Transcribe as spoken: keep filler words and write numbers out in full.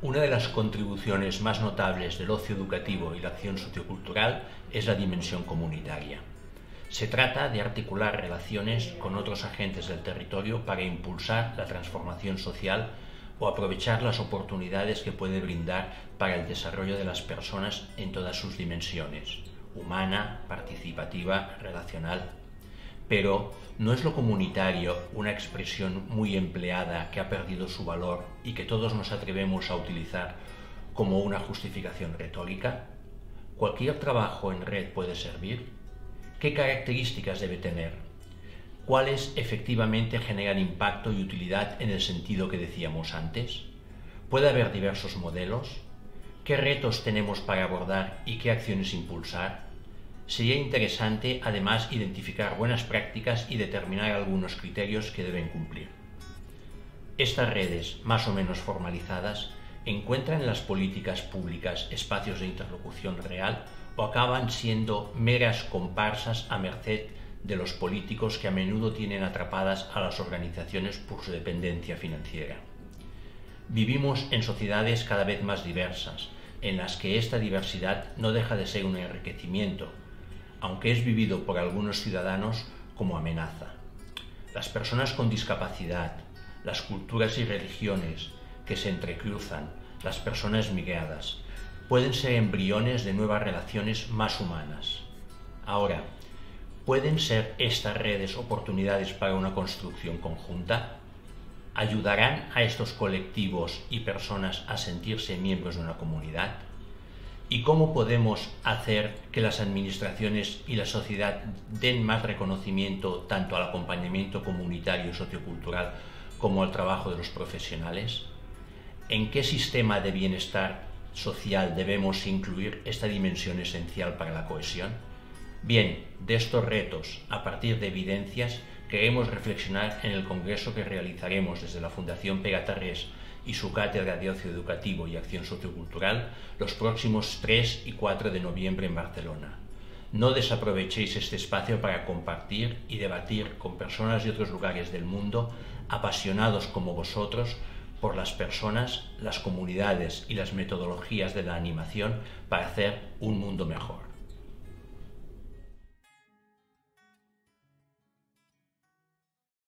Una de las contribuciones más notables del ocio educativo y la acción sociocultural es la dimensión comunitaria. Se trata de articular relaciones con otros agentes del territorio para impulsar la transformación social o aprovechar las oportunidades que puede brindar para el desarrollo de las personas en todas sus dimensiones, humana, participativa, relacional. Pero ¿no es lo comunitario una expresión muy empleada que ha perdido su valor y que todos nos atrevemos a utilizar como una justificación retórica? ¿Cualquier trabajo en red puede servir? ¿Qué características debe tener? ¿Cuáles efectivamente generan impacto y utilidad en el sentido que decíamos antes? ¿Puede haber diversos modelos? ¿Qué retos tenemos para abordar y qué acciones impulsar? Sería interesante, además, identificar buenas prácticas y determinar algunos criterios que deben cumplir. Estas redes, más o menos formalizadas, ¿encuentran en las políticas públicas espacios de interlocución real o acaban siendo meras comparsas a merced de los políticos que a menudo tienen atrapadas a las organizaciones por su dependencia financiera? Vivimos en sociedades cada vez más diversas, en las que esta diversidad no deja de ser un enriquecimiento, aunque es vivido por algunos ciudadanos como amenaza. Las personas con discapacidad, las culturas y religiones que se entrecruzan, las personas migradas, pueden ser embriones de nuevas relaciones más humanas. Ahora, ¿pueden ser estas redes oportunidades para una construcción conjunta? ¿Ayudarán a estos colectivos y personas a sentirse miembros de una comunidad? ¿Y cómo podemos hacer que las administraciones y la sociedad den más reconocimiento tanto al acompañamiento comunitario y sociocultural como al trabajo de los profesionales? ¿En qué sistema de bienestar social debemos incluir esta dimensión esencial para la cohesión? Bien, de estos retos, a partir de evidencias, queremos reflexionar en el congreso que realizaremos desde la Fundación Pegatarrés y su Cátedra de Ocio Educativo y Acción Sociocultural los próximos tres y cuatro de noviembre en Barcelona. No desaprovechéis este espacio para compartir y debatir con personas de otros lugares del mundo apasionados como vosotros por las personas, las comunidades y las metodologías de la animación para hacer un mundo mejor.